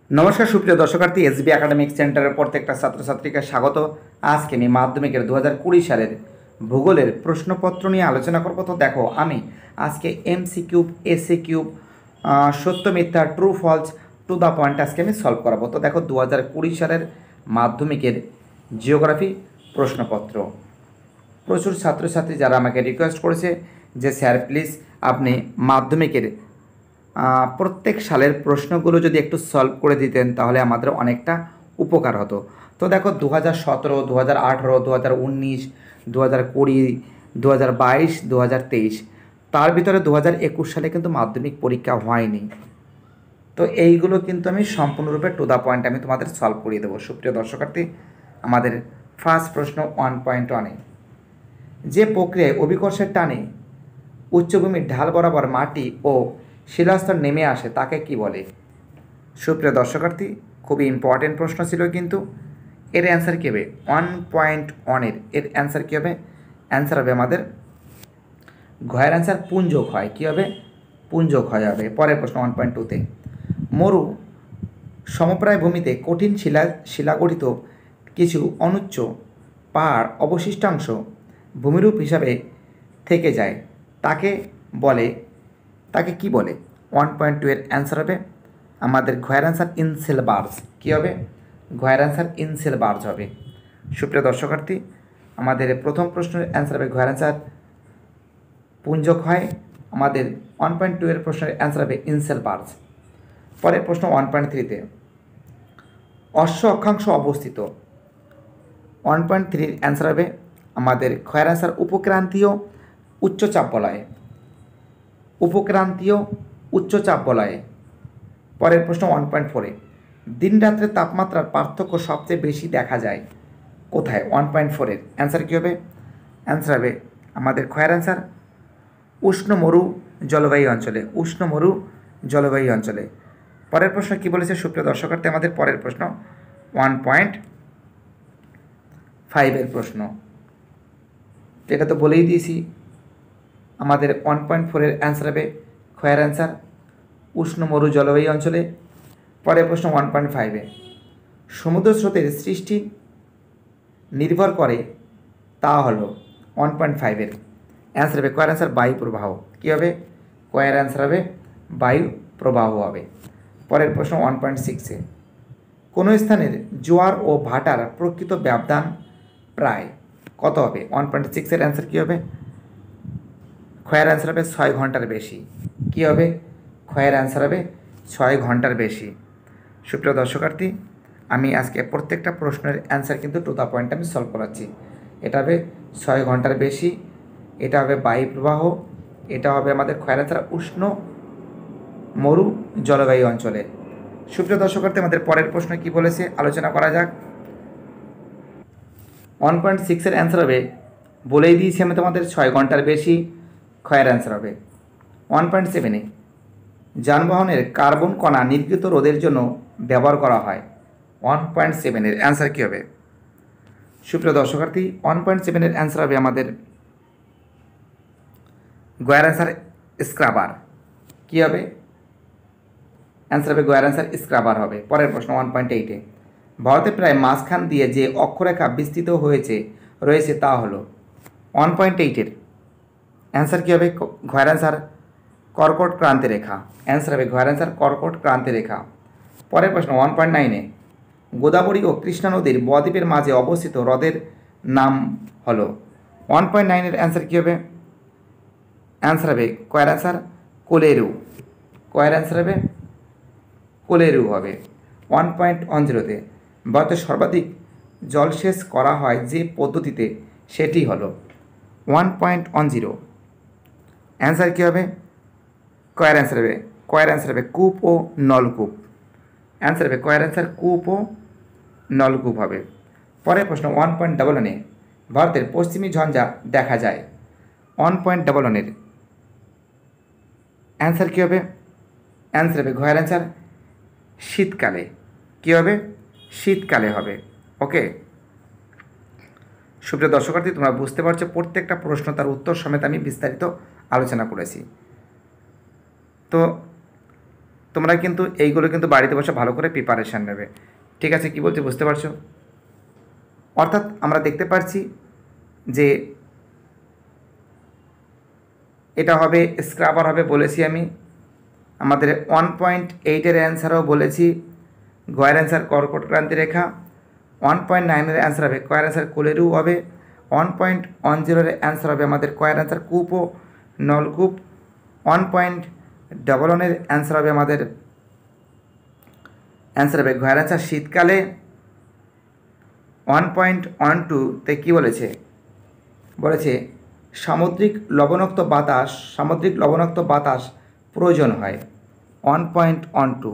নমস্কার সুপ্রিয় দর্শকার্থী, SB academic সেন্টারের প্রত্যেকটা ছাত্রছাত্রীকে স্বাগত। আজকে আমি মাধ্যমিকের 2020 সালের ভূগোলের প্রশ্নপত্র নিয়ে আলোচনা করব। তো দেখো, আমি আজকে এমসি কিউব, এসি কিউব, সত্য মিথ্যা, true false, to the point আজকে আমি সলভ করাবো। তো দেখো, 2020 সালের মাধ্যমিকের জিওগ্রাফি প্রশ্নপত্র। প্রচুর ছাত্রছাত্রী যারা আমাকে রিকোয়েস্ট করেছে যে স্যার প্লিজ আপনি মাধ্যমিকের প্রত্যেক সালের প্রশ্নগুলো যদি একটু সলভ করে দিতেন তাহলে আমাদের অনেকটা উপকার হতো। তো দেখো, 2017, 2018, 2019, 2020, 2022, 2023, তার ভিতরে 2021 সালে কিন্তু মাধ্যমিক পরীক্ষা হয়নি। তো এইগুলো কিন্তু আমি সম্পূর্ণরূপে টু দ্য পয়েন্ট আমি তোমাদের সলভ করিয়ে দেবো। সুপ্রিয় দর্শকার্থী, আমাদের ফার্স্ট প্রশ্ন 1.1-এ, যে প্রক্রিয়ায় অভিকর্ষের টানে উচ্চভূমির ঢাল বরাবর মাটি ও শিলাস্তর নেমে আসে তাকে কি বলে? সুপ্রিয় দর্শকার্থী, খুবই ইম্পর্টেন্ট প্রশ্ন ছিল কিন্তু। এর অ্যান্সার কী হবে? 1.1-এর অ্যান্সার কী হবে? অ্যান্সার হবে আমাদের ঘয়ের অ্যান্সার পুঞ্জ ক্ষয়। কী হবে? পুঞ্জ ক্ষয় হবে। পরের প্রশ্ন 1.2-তে, মরু সমপ্রায় ভূমিতে কঠিন শিলাগঠিত কিছু অনুচ্চ পাহাড় অবশিষ্টাংশ ভূমিরূপ হিসাবে থেকে যায় তাকে বলে, তাকে কি বলে? 1.2-এর অ্যান্সার হবে আমাদের ঘয়ের অ্যান্সার ইনসেলবার্স। কী হবে? ঘয়ের অ্যান্সার ইনসেলবার্স হবে। সুপ্রিয় দর্শকার্থী, আমাদের প্রথম প্রশ্নের অ্যান্সার হবে ঘয়ের অ্যান্সার পুঞ্জক্ষয়। আমাদের 1.2-এর প্রশ্নের অ্যান্সার হবে ইনসেলবার্স। পরের প্রশ্ন 1.3-তে, অশ্ব অক্ষাংশ অবস্থিত। 1.3-এর অ্যান্সার হবে আমাদের ক্ষয়ের অ্যান্সার উপক্রান্তীয় উচ্চচাপ বলয়ে। উপক্রান্তীয় উচ্চচাপ বলয়ে। পরের প্রশ্ন 1.4-এ, দিন রাত্রের তাপমাত্রার পার্থক্য সবচেয়ে বেশি দেখা যায় কোথায়? 1.4-এর অ্যান্সার কী হবে? অ্যান্সার হবে আমাদের ক্ষয়ের অ্যান্সার উষ্ণ মরু জলবায়ু অঞ্চলে। উষ্ণ মরু জলবায়ু অঞ্চলে। পরের প্রশ্ন কী বলেছে সুপ্রিয় দর্শকার্থী? আমাদের পরের প্রশ্ন 1.5-এর প্রশ্ন, এটা তো বলেই দিয়েছি। আমাদের 1.4-এর অ্যান্সার হবে ক্ষয়ের অ্যান্সার উষ্ণ মরু জলবায়ু অঞ্চলে। পরের প্রশ্ন 1.5-এ, সমুদ্র স্রোতের সৃষ্টি নির্ভর করে তা হলো 1.5-এর অ্যান্সার হবে কয়ের অ্যান্সার বায়ু প্রবাহ। কী হবে? কয়ের অ্যান্সার হবে বায়ু প্রবাহ হবে। পরের প্রশ্ন 1.6-এ, কোনো স্থানের জোয়ার ও ভাটার প্রকৃত ব্যবধান প্রায় কত হবে? 1.6-এর অ্যান্সার কী হবে? ক্ষয়ের অ্যান্সার হবে 6 ঘন্টার বেশি। কী হবে? ক্ষয়ের অ্যান্সার হবে 6 ঘন্টার বেশি। সুপ্রিয় দর্শকার্থী, আমি আজকে প্রত্যেকটা প্রশ্নের অ্যান্সার কিন্তু টু দ্য পয়েন্ট আমি সলভ করাচ্ছি। এটা হবে 6 ঘন্টার বেশি, এটা হবে বায়ু প্রবাহ, এটা হবে আমাদের ক্ষয়ের অ্যান্সার উষ্ণ মরু জলবায়ু অঞ্চলে। সুপ্রিয় দর্শকার্থী, আমাদের পরের প্রশ্ন কি বলেছে আলোচনা করা যাক। 1.6-এর অ্যান্সার হবে, বলেই দিয়েছি আমি তোমাদের, 6 ঘন্টার বেশি। ক্ষয়ের অ্যান্সার হবে 1.7-এ, যানবাহনের কার্বন কণা নির্গত রোধের জন্য ব্যবহার করা হয়। 1.7-এর অ্যান্সার কী হবে? সুপ্রিয় দর্শকার্থী, 1.7-এর অ্যান্সার হবে আমাদের গয়ের অ্যান্সার স্ক্রাবার। কী হবে? অ্যান্সার হবে গয়ের অ্যান্সার স্ক্রাবার হবে। পরের প্রশ্ন 1.8-এ, ভারতে প্রায় মাঝখান দিয়ে যে অক্ষরেখা বিস্তৃত রয়েছে তা হলো। 1.8-এর অ্যান্সার কী হবে? ঘয়ের অ্যান্সার কর্কট ক্রান্তি রেখা। অ্যান্সার হবে ঘয়ের অ্যান্সার কর্কট ক্রান্তি রেখা। পরের প্রশ্ন 1.9-এ, গোদাবরী ও কৃষ্ণা নদীর বদ্বীপের মাঝে অবস্থিত হ্রদের নাম হলো। 1.9-এর অ্যান্সার কী হবে? অ্যান্সার হবে কয়ের অ্যান্সার কোলেরু। কয়ের অ্যান্সার হবে কোলেরু হবে। 1.10-তে, ভারতে সর্বাধিক জলসেচ করা হয় যে পদ্ধতিতে সেটি হলো। 1.10, অ্যান্সার কী হবে? কয়ের অ্যান্সার হবে কূপ ও নলকূপ। অ্যান্সার হবে কয়ের অ্যান্সার কূপ ও নলকূপ হবে। পরের প্রশ্ন 1.11-এ, ভারতের পশ্চিমী ঝঞ্ঝা দেখা যায়। 1.11-এর অ্যান্সার কী হবে? অ্যান্সার হবে ঘয়ের অ্যান্সার শীতকালে। কী হবে? শীতকালে হবে। ওকে সুপ্রিয় দর্শকার্থী, তোমরা বুঝতে পারছো প্রত্যেকটা প্রশ্ন তার উত্তর সমেত আমি বিস্তারিত আলোচনা করেছি। তো তোমরা কিন্তু এইগুলো কিন্তু বাড়িতে বসে ভালো করে প্রিপারেশান নেবে। ঠিক আছে, কি বলছি বুঝতে পারছো? অর্থাৎ আমরা দেখতে পাচ্ছি যে এটা হবে স্ক্রাবার হবে বলেছি আমি। আমাদের 1.8-এর অ্যান্সারও বলেছি, গয়ের অ্যান্সার কর্কটক্রান্তি রেখা। 1.9-এর অ্যান্সার হবে কয়ের অ্যান্সার কোলেরু হবে। 1.10-এর অ্যান্সার হবে আমাদের কয়ের অ্যান্সার কূপ ও নলকূপ। 1.11-এর অ্যান্সার হবে আমাদের ঘয়ের অ্যান্সার শীতকালে। 1.12-তে কী বলেছে? বলেছে সামুদ্রিক লবণাক্ত বাতাস প্রয়োজন হয়। 1.12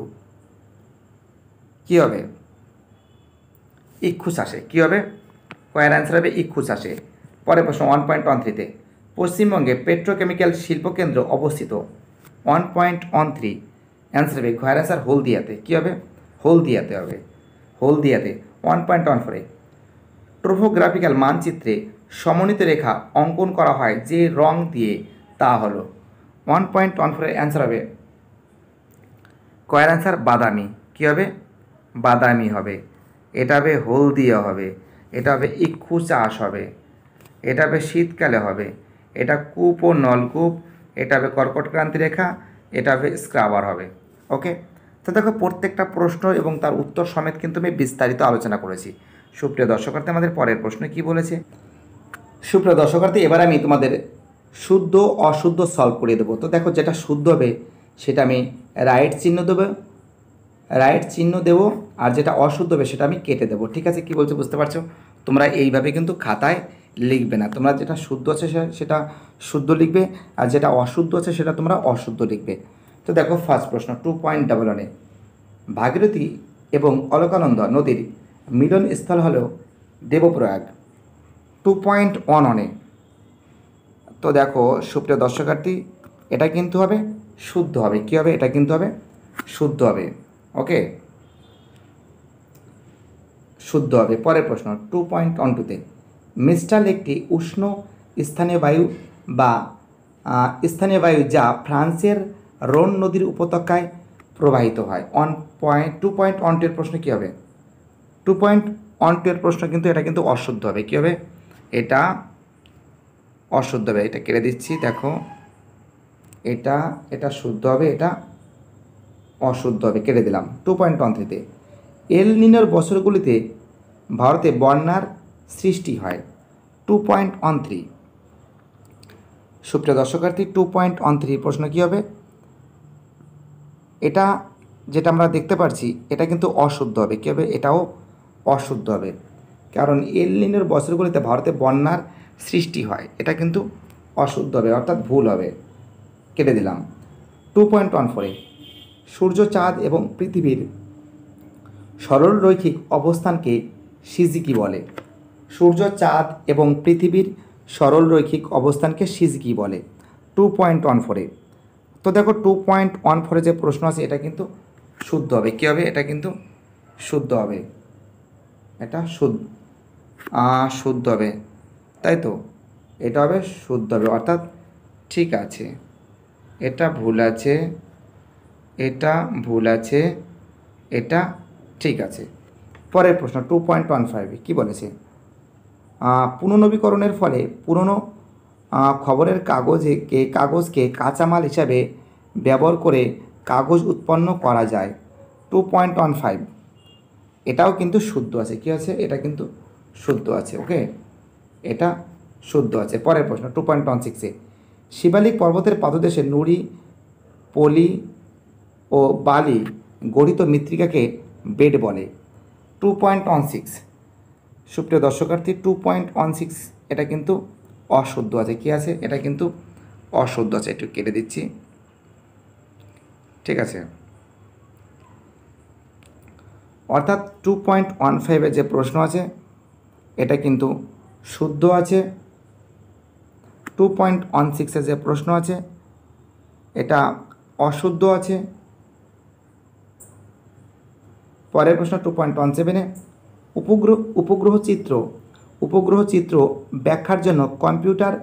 কী হবে? ইক্ষুশ্বাসে। কী হবে? কয়ের অ্যান্সার হবে ইক্ষুশ্বাসে। পরের প্রশ্ন 1.13-তে পশ্চিমবঙ্গে পেট্রোকেমিক্যাল শিল্পকেন্দ্র অবস্থিত। 1.13 অ্যান্সার হবে ঘয়ের অ্যান্সার হলদিয়াতে। কী হবে? হলদিয়াতে হবে, হলদিয়াতে। 1.14-এ ট্রোপোগ্রাফিক্যাল মানচিত্রে সমন্বিত রেখা অঙ্কন করা হয় যে রং দিয়ে, তা হলো। 1.14-এর অ্যান্সার হবে কয়ের অ্যান্সার বাদামি। কী হবে? বাদামি হবে। এটা হবে হলদিয়া হবে, এটা হবে ইক্ষু চাষ হবে, এটা হবে শীতকালে হবে, এটা কূপ ও নলকূপ, এটা হবে কর্কটক্রান্তি রেখা, এটা হবে স্ক্রাবার হবে। ওকে, তো দেখো প্রত্যেকটা প্রশ্ন এবং তার উত্তর সমেত কিন্তু আমি বিস্তারিত আলোচনা করেছি। সুপ্রিয় দর্শকার্থী, আমাদের পরের প্রশ্ন কি বলেছে? সুপ্রিয় দর্শকার্থী, এবার আমি তোমাদের শুদ্ধ অশুদ্ধ সলভ করে দেবো। তো দেখো যেটা শুদ্ধ হবে সেটা আমি রাইট চিহ্ন দেবো, আর যেটা অশুদ্ধ হবে সেটা আমি কেটে দেবো। ঠিক আছে, কি বলছো বুঝতে পারছো? তোমরা এইভাবে কিন্তু খাতায় লিখবে না, তোমরা যেটা শুদ্ধ আছে সেটা শুদ্ধ লিখবে, আর যেটা অশুদ্ধ আছে সেটা তোমরা অশুদ্ধ লিখবে। তো দেখো ফার্স্ট প্রশ্ন 2.11-এ ভাগীরথী এবং অলকানন্দা নদীর মিলনস্থল হল দেবপ্রয়াগ। 2.11-এ তো দেখো সুপ্রিয় দর্শকার্থী, এটা কিন্তু হবে শুদ্ধ হবে। কী হবে? এটা কিন্তু হবে শুদ্ধ হবে। ওকে, শুদ্ধ হবে। পরের প্রশ্ন 2.12-তে মিস্টাল একটি উষ্ণ স্থানীয় বায়ু যা ফ্রান্সের রোন নদীর উপত্যকায় প্রবাহিত হয়। 2.12-এর প্রশ্ন কী হবে? 2.12-এর প্রশ্ন কিন্তু এটা কিন্তু অশুদ্ধ হবে। কী হবে? এটা অশুদ্ধ হবে। এটা কেটে দিচ্ছি। দেখো এটা শুদ্ধ হবে, এটা অশুদ্ধ হবে, কেটে দিলাম। 2.13-তে এল নিনোর বছরগুলিতে ভারতে বন্যার সৃষ্টি হয়। 2.13 সুপ্রিয় দর্শকার্থী, 2.13 প্রশ্ন কী হবে? এটা যেটা আমরা দেখতে পাচ্ছি এটা কিন্তু অশুদ্ধ হবে। কী হবে? এটাও অশুদ্ধ হবে, কারণ এল নিনোর বছরগুলিতে ভারতে বন্যার সৃষ্টি হয়, এটা কিন্তু অশুদ্ধ হবে, অর্থাৎ ভুল হবে, কেটে দিলাম। 2.14-এ সূর্য, চাঁদ এবং পৃথিবীর সরল রৈখিক অবস্থানকে সিজিকি বলে। সূর্য, চাঁদ এবং পৃথিবীর সরল রৈখিক অবস্থানকে সিজিকি বলে। 2.14-এ তো দেখো 2.14-এ যে প্রশ্ন আছে এটা কিন্তু শুদ্ধ হবে। কী হবে? এটা কিন্তু শুদ্ধ হবে, এটা শুদ্ধ হবে, তাই তো? এটা হবে শুদ্ধ হবে, অর্থাৎ ঠিক আছে। এটা ভুল আছে, এটা ভুল আছে, এটা ঠিক আছে। পরের প্রশ্ন 2.15 কী বলেছে? পুনর্নবীকরণের ফলে পুরনো খবরের কাগজকে কাঁচামাল হিসাবে ব্যবহার করে কাগজ উৎপন্ন করা যায়। 2.15 এটাও কিন্তু শুদ্ধ আছে। কী আছে? এটা কিন্তু শুদ্ধ আছে। ওকে, এটা শুদ্ধ আছে। পরের প্রশ্ন 2.16-এ শিবালিক পর্বতের পাদদেশে নুড়ি, পলি ও বালি গঠিত মৃত্তিকাকে বেড বলে। 2.16 সুপ্রিয় দর্শকার্থী, 2.16 এটা কিন্তু অশুদ্ধ আছে। কি আছে? এটা কিন্তু অশুদ্ধ আছে, একটু কেটে দিচ্ছি। ঠিক আছে, অর্থাৎ 2.15-এর যে প্রশ্ন আছে এটা কিন্তু শুদ্ধ আছে। 2.16-এর যে প্রশ্ন আছে এটা অশুদ্ধ আছে। পরের প্রশ্ন 2.17-এ উপগ্রহ চিত্র ব্যাখ্যার জন্য কম্পিউটার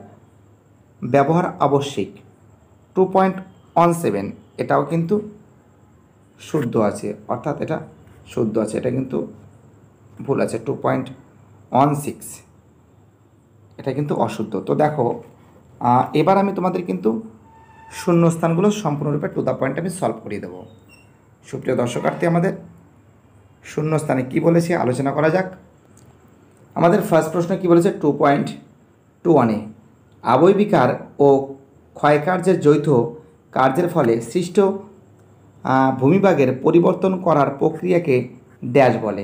ব্যবহার আবশ্যিক। 2.17 এটাও কিন্তু শুদ্ধ আছে, অর্থাৎ এটা শুদ্ধ আছে, এটা কিন্তু ভুল আছে। 2.16 এটা কিন্তু অশুদ্ধ। তো দেখো এবার আমি তোমাদের কিন্তু শূন্যস্থানগুলো সম্পূর্ণরূপে টু দ্য পয়েন্ট আমি সলভ করিয়ে দেবো। সুপ্রিয় দর্শকার্থী, আমাদের শূন্যস্থানে কি বলেছে আলোচনা করা যাক। আমাদের ফার্স্ট প্রশ্ন কি বলেছে, 2.21-এ আবয়বিকার ও ক্ষয়কার্যের যৌথ কার্যের ফলে সৃষ্ট ভূমিভাগের পরিবর্তন করার প্রক্রিয়াকে ড্যাশ বলে।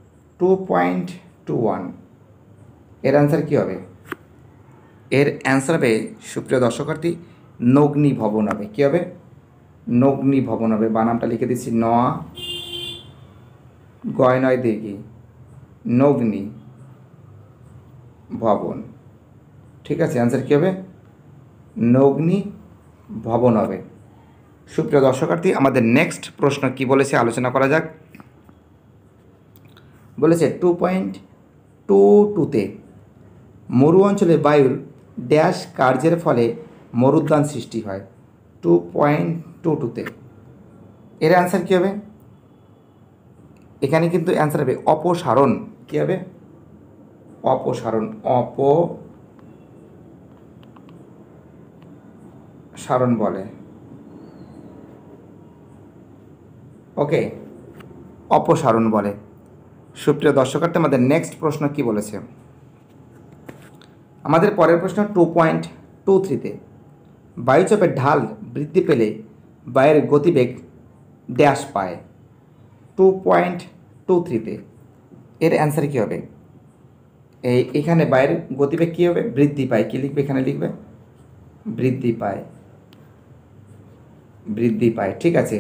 2.21 এর অ্যান্সার কী হবে? এর অ্যান্সার হবে সুপ্রিয় দর্শকার্থী নগ্নি ভবন হবে। কী হবে? নগ্নি ভবন হবে। বানামটা লিখে দিচ্ছি, ন গয় নয় দিঘি নগ্নি ভবন। ঠিক আছে, অ্যান্সার কী হবে? নগ্নি ভবন হবে। সুপ্রিয় দর্শকার্থী, আমাদের নেক্সট প্রশ্ন কি বলেছে আলোচনা করা যাক। বলেছে 2.22-তে মরু অঞ্চলে বায়ুর ড্যাশ কার্যের ফলে মরুদ্যান সৃষ্টি হয়। 2.22-তে এর অ্যান্সার কী হবে? এখানে কিন্তু অ্যান্সার হবে অপসারণ। কী হবে? অপসারণ। অপসারণ বলে। ওকে, অপসারণ বলে। সুপ্রিয় দর্শকার্থী, আমাদের নেক্সট প্রশ্ন কি বলেছে? আমাদের পরের প্রশ্ন 2.23-তে বায়ুচাপের ঢাল বৃদ্ধি পেলে বায়ুর গতিবেগ ড্যাশ পায়। 2.23-তে এর অ্যান্সার কী হবে? এখানে বায়ুর গতিবেগ কী হবে? বৃদ্ধি পায়। কী লিখবে? এখানে লিখবে বৃদ্ধি পায়। বৃদ্ধি পায়। ঠিক আছে,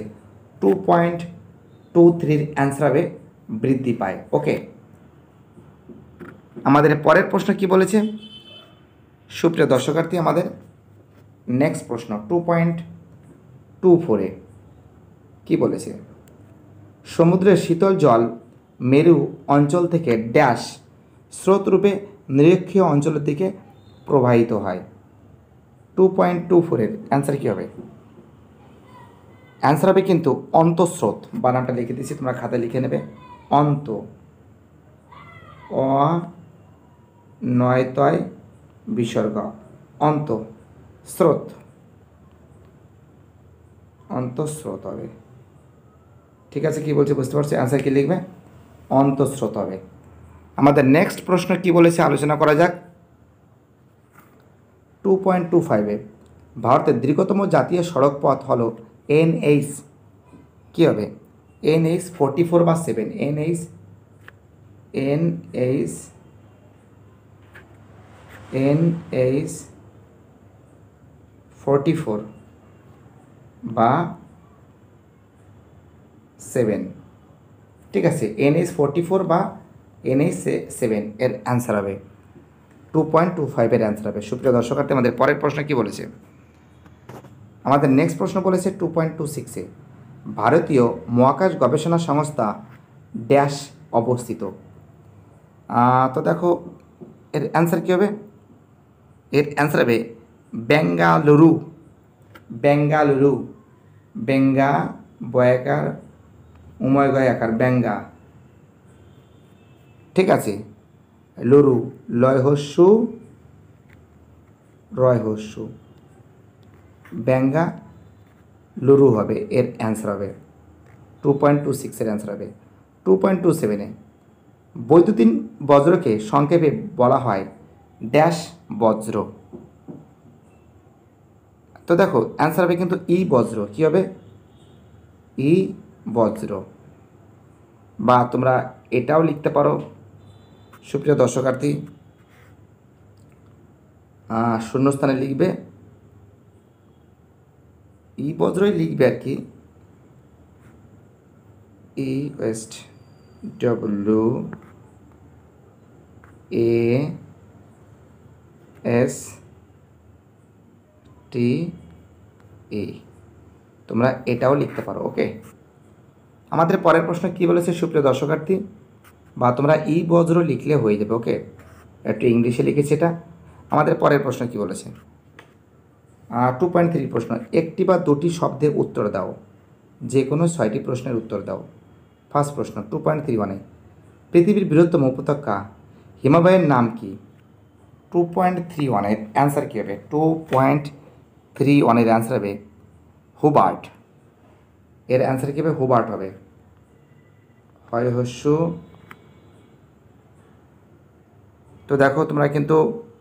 2.23-র অ্যান্সার হবে বৃদ্ধি পায়। ওকে, আমাদের পরের প্রশ্ন কি বলেছে? সুপ্রিয় দর্শকার্থী, আমাদের নেক্সট প্রশ্ন 2.24-এ কি বলেছে? সমুদ্রের শীতল জল মেরু অঞ্চল থেকে ড্যাশ স্রোতরূপে নিরক্ষীয় অঞ্চলের দিকে প্রবাহিত হয়। 2.24-এর অ্যান্সার কী হবে? অ্যান্সার হবে কিন্তু অন্তঃস্রোত। বানানটা লিখে দিচ্ছি, তোমরা খাতায় লিখে নেবে। অন্ত নয়তয় বিসর্গ অন্ত স্রোত। অন্তঃস্রোত হবে। ঠিক আছে, কি বলছে বুঝতে পারছো? অ্যান্সার কি লিখবে? অন্তঃস্রোত হবে। আমাদের নেক্সট প্রশ্ন কি বলেছে আলোচনা করা যাক। 2.25-এ ভারতের দীর্ঘতম জাতীয় সড়ক পথ হলো NH। কী হবে? NH 44 বা 7। NH 44 বা 7। ঠিক আছে, NH 44 বা NH 7 এর অ্যান্সার হবে। 2.25-এর অ্যান্সার হবে। সুপ্রিয় দর্শকার্থী, আমাদের পরের প্রশ্ন কি বলেছে? আমাদের নেক্সট প্রশ্ন বলেছে 2.26-এ ভারতীয় মহাকাশ গবেষণা সংস্থা ড্যাশ অবস্থিত। তো দেখো এর অ্যান্সার কী হবে? এর অ্যান্সার হবে বেঙ্গালুরু। বেঙ্গালুরু। বেঙ্গা বয়াকার উময় গয়াকার বেঙ্গা। ঠিক আছে, লুরু লয় হস্যু রয় হস্যু বেঙ্গা লুরু হবে। এর অ্যান্সার হবে 2.26-এর অ্যান্সার হবে। 2.27-এ বৈদ্যুতিন বজ্রকে সংক্ষেপে বলা হয় ড্যাশ বজ্র। তো দেখো অ্যান্সার হবে কিন্তু ই বজ্র। কী হবে? ই বজ্র। বা তোমরা এটাও লিখতে পারো সুপ্রিয় দর্শকার্থী, শূন্যস্থানে লিখবে ই বজ্রই লিখবে আর কি। E waste W A S T E, তোমরা এটাও লিখতে পারো। ওকে, আমাদের পরের প্রশ্ন কি বলেছে সুপ্রিয় দর্শকার্থী? বা তোমরা ই বজ্র লিখলে হয়ে যাবে। ওকে, একটু ইংলিশে লিখেছি এটা। আমাদের পরের প্রশ্ন কি বলেছে? 2.3 প্রশ্ন, একটি বা দুটি শব্দের উত্তর দাও। যে কোনো 6টি প্রশ্নের উত্তর দাও। ফার্স্ট প্রশ্ন 2.31-এ পৃথিবীর বৃহত্তম উপত্যকা হিমালয়ের নাম কি? 2.31-এর অ্যান্সার কী হবে? 2.31-এর অ্যান্সার হবে হুবার্ট। এর অ্যান্সার কী হবে? হুবার্ট হবে। হয় হস্য। তো দেখো তোমরা কিন্তু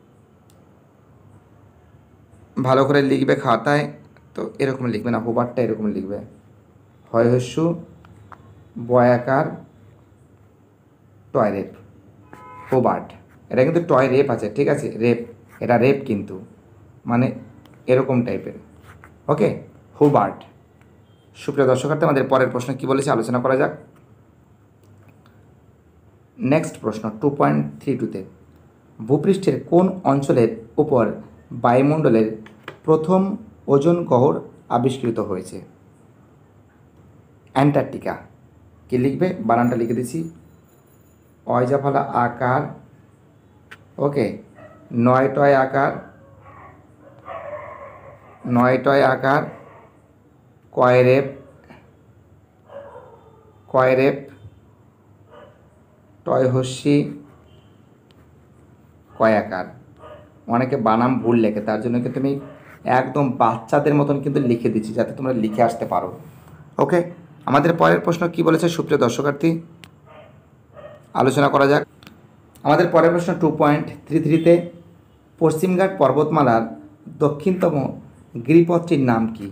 ভালো করে লিখবে খাতায়, তো এরকম লিখবে না, হুবার্টটা এরকম লিখবে, হয় হস্য বয়াকার টয়রেপ, হুবার্ট। এটা কিন্তু টয় রেপ আছে, ঠিক আছে, রেপ, এটা রেপ কিন্তু মানে এরকম টাইপের। Okay, Hubert. সুপ্রিয় দর্শকার্থী, আমাদের পরের প্রশ্ন কী বলেছে আলোচনা করা যাক। নেক্সট প্রশ্ন 2.32-তে ভূপৃষ্ঠের কোন অঞ্চলের উপর বায়ুমণ্ডলের প্রথম ওজোন গহ্বর আবিষ্কৃত হয়েছে? অ্যান্টার্কটিকা। কি লিখবে? বানানটা লিখে দিচ্ছি, অয়জাফলা আকার, ওকে, নয়টয় আকার, কয়রেপ, টয়হস্যি, কয়াকার। অনেকে বানাম ভুল লেখে, তার জন্য কিন্তু আমি একদম বাচ্চাদের মতন কিন্তু লিখে দিচ্ছি যাতে তোমরা লিখে আসতে পারো। ওকে, আমাদের পরের প্রশ্ন কি বলেছে সুপ্রিয় দর্শকার্থী, আলোচনা করা যাক। আমাদের পরের প্রশ্ন 2.33-তে পশ্চিমঘাট পর্বতমালার দক্ষিণতম গিরিপথটির নাম কি?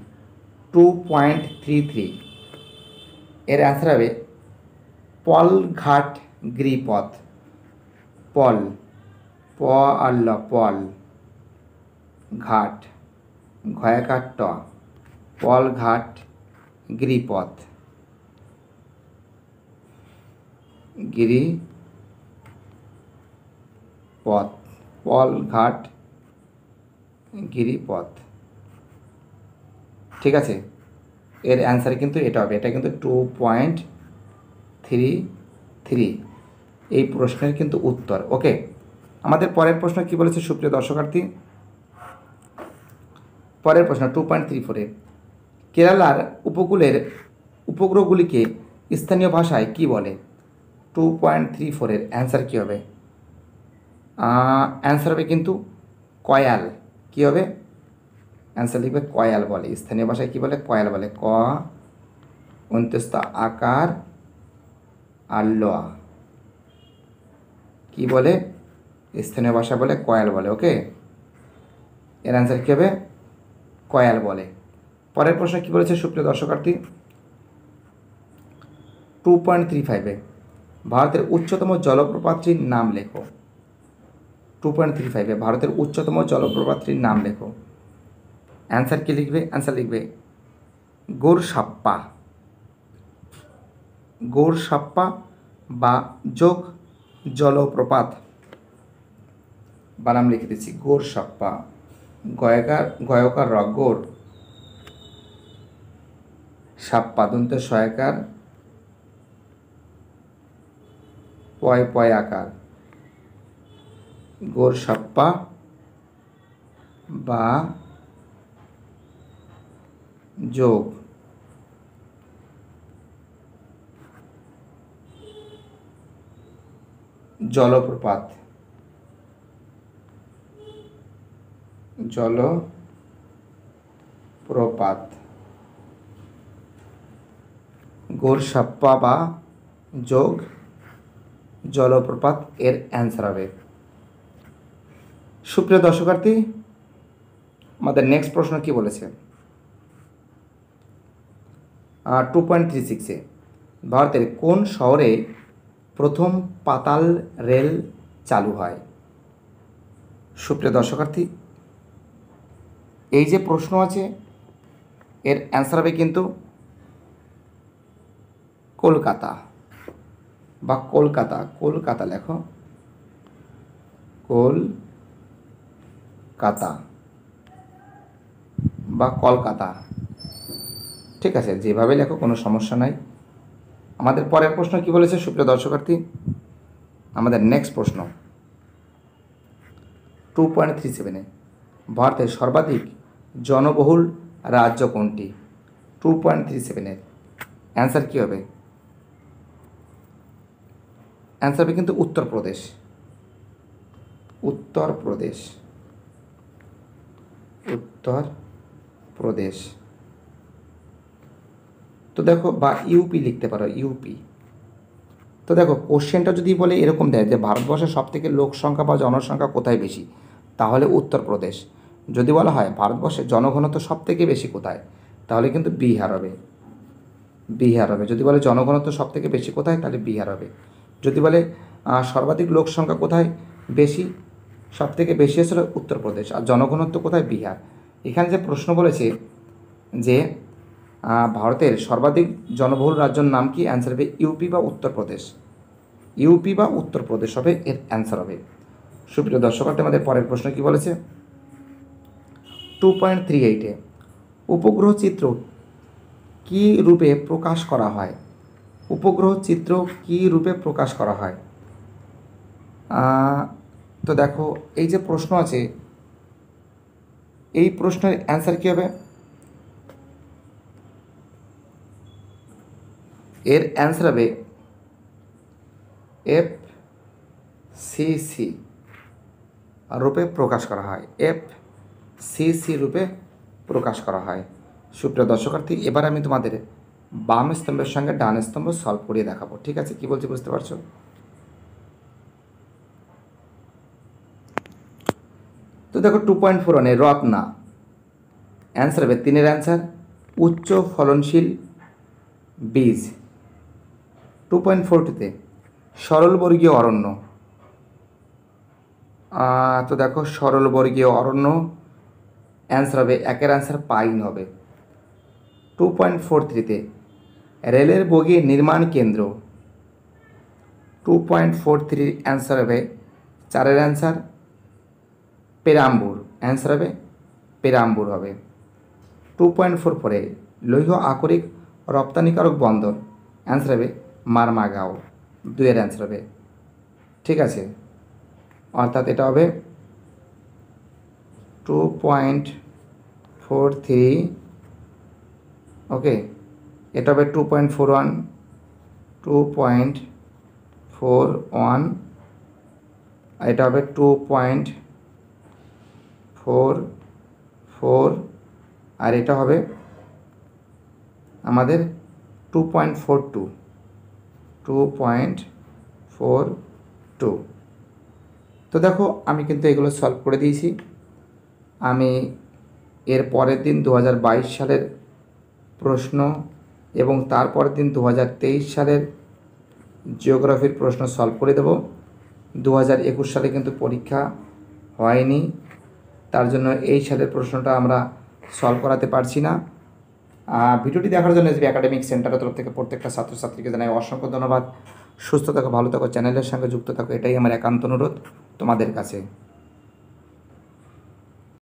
2.33 এর অ্যান্সার হবে পলঘাট গিরিপথ। পল, প আর ল, পল ঘাট, ঘয়াকার ট, পলঘাট গিরিপথ, গিরিপথ, পলঘাট গিরিপথ, ঠিক আছে। এর অ্যান্সার কিন্তু এটা হবে, এটা কিন্তু 2.33 এই প্রশ্নের কিন্তু উত্তর। ওকে, আমাদের পরের প্রশ্ন কি বলেছে সুপ্রিয় দর্শকার্থী, পরের প্রশ্ন 2.34-এ কেরালার উপকূলের উপগ্রহগুলিকে স্থানীয় ভাষায় কি বলে? 2.34-এর অ্যান্সার কী হবে? অ্যান্সার হবে কিন্তু কয়াল। কি হবে? অ্যান্সার লিখবে কয়াল বলে। স্থানীয় ভাষায় কি বলে? কয়াল বলে। ক অন্ত্যস্ত আকার আর ল, কি বলে? স্থানীয় ভাষা বলে কয়াল বলে। ওকে, এর অ্যান্সার কী হবে? কয়াল বলে। পরের প্রশ্ন কী বলেছে সুপ্রিয় দর্শকার্থী, 2.35-এ ভারতের উচ্চতম জলপ্রপাতটির নাম লেখো। 2.35-এ ভারতের উচ্চতম জলপ্রপাতটির নাম লেখো। অ্যান্সার কী লিখবে? অ্যান্সার লিখবে গোরসাপ্পা, গোরসাপ্পা বা যোগ জলপ্রপাত। বানাম লিখে দিচ্ছি, গোরসাপ্পা, গয়কার র, গোর, সাপ্পা দন্তে সয়াকার, পয় আকার, গোরসাপ্পা বা যোগ জলপ্রপাত, গোরসাপ্পা বা যোগ জলপ্রপাত এর অ্যান্সার হবে। সুপ্রিয় দর্শকার্থী, আমাদের নেক্সট প্রশ্ন কি বলেছে? 2.36-এ ভারতের কোন শহরে প্রথম পাতাল রেল চালু হয়? সুপ্রিয় দর্শকার্থী, এই যে প্রশ্ন আছে এর অ্যান্সার হবে কিন্তু কলকাতা বা কলকাতা। কলকাতা লেখো, কলকাতা বা কলকাতা, ঠিক আছে, যেভাবে লেখো কোনো সমস্যা নাই। আমাদের পরের প্রশ্ন কি বলেছে সুপ্রিয় দর্শকার্থী, আমাদের নেক্সট প্রশ্ন 2.37-এ ভারতের সর্বাধিক জনবহুল রাজ্য কোনটি? 2.37-এর অ্যান্সার কী হবে? অ্যান্সার হবে কিন্তু উত্তরপ্রদেশ। উত্তরপ্রদেশ, উত্তরপ্রদেশ। তো দেখো, বা ইউপি লিখতে পারো, ইউপি। তো দেখো, কোশ্চেনটা যদি বলে এরকম দেয় যে ভারতবর্ষের সবথেকে লোক সংখ্যা বা জনসংখ্যা কোথায় বেশি, তাহলে উত্তরপ্রদেশ। যদি বলা হয় ভারতবর্ষের জনঘনত্ব সবথেকে বেশি কোথায়, তাহলে কিন্তু বিহার হবে। বিহার হবে। যদি বলে জনঘনত্ব সবথেকে বেশি কোথায়, তাহলে বিহার হবে। যদি বলে সর্বাধিক লোক সংখ্যা কোথায় বেশি, সবথেকে বেশি আসলে উত্তরপ্রদেশ, আর জনঘনত্ব কোথায়, বিহার। এখানে যে প্রশ্ন বলেছে যে ভারতের সর্বাধিক জনবহুল রাজ্যের নাম কি, অ্যান্সার হবে ইউপি বা উত্তরপ্রদেশ। ইউপি বা উত্তরপ্রদেশ হবে এর অ্যান্সার হবে। সুপ্রিয় দর্শকার্থী, আমাদের পরের প্রশ্ন কি বলেছে? 2.38-এ উপগ্রহ চিত্র কী রূপে প্রকাশ করা হয়? উপগ্রহ চিত্র কী রূপে প্রকাশ করা হয়? তো দেখো, এই যে প্রশ্ন আছে, এই প্রশ্নের অ্যান্সার কী হবে? এর অ্যান্সার হবে FCC রূপে প্রকাশ করা হয়। FCC রূপে প্রকাশ করা হয়। সুপ্রিয় দর্শকার্থী, এবার আমি তোমাদের বাম স্তম্ভের সঙ্গে ডান স্তম্ভ সলভ করিয়ে দেখাবো। ঠিক আছে, কি বলছি বুঝতে পারছো? তো দেখো, 2.41-এ রত্না, অ্যান্সার হবে 3-এর অ্যান্সার উচ্চ ফলনশীল বীজ। 2.42-তে সরলবর্গীয় অরণ্য, তো দেখো সরলবর্গীয় অরণ্য, অ্যান্সার হবে 1-এর অ্যান্সার পাইন হবে। 2.43-তে রেলের বগি নির্মাণ কেন্দ্র। 2.43 অ্যান্সার হবে 4-এর অ্যান্সার পেরাম্বুর, অ্যান্সার হবে পেরাম্বুর হবে। 2.44-এ লৌহ আকরিক রপ্তানিকারক বন্দর, অ্যান্সার হবে মারমাগাঁও, 2-এর অ্যান্সার হবে। ঠিক আছে, অর্থাৎ এটা হবে 2.43, ওকে। এটা হবে 2.41, 2.41, আর এটা হবে 2.44, আর এটা হবে আমাদের 2.42, 2.42। তো দেখো, আমি কিন্তু এগুলো সলভ করে দিয়েছি। আমি এর পরের দিন 2022 সালের প্রশ্ন এবং তারপরের দিন 2023 সালের জিওগ্রাফির প্রশ্ন সলভ করে দেব। 2021 সালে কিন্তু পরীক্ষা হয়নি, তার জন্য এই সালের প্রশ্নটা আমরা সলভ করাতে পারছি না। ভিডিওটি দেখার জন্য এসবি একাডেমিক সেন্টারের তরফ থেকে প্রত্যেকটা ছাত্রছাত্রীকে জানাই অসংখ্য ধন্যবাদ। সুস্থ থাকো, ভালো থাকো, চ্যানেলের সঙ্গে যুক্ত থাকো, এটাই আমার একান্ত অনুরোধ তোমাদের কাছে।